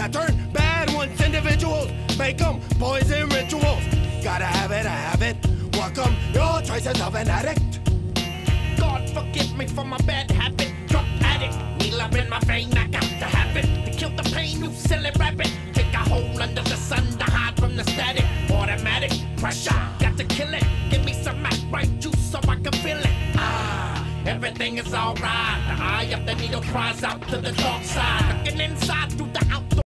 pattern. Bad ones, individuals, make them poison rituals. Gotta have it, I have it. Welcome your choices of an addict. God forgive me for my bad habit. Drug addict, needle in my vein, I got to have it. To kill the pain, you silly rabbit. Take a hole under the sun to hide from the static. Automatic pressure, got to kill it. Give me some right juice so I can feel it. Everything is alright. The eye of the needle cries out to the dark side. Looking inside through the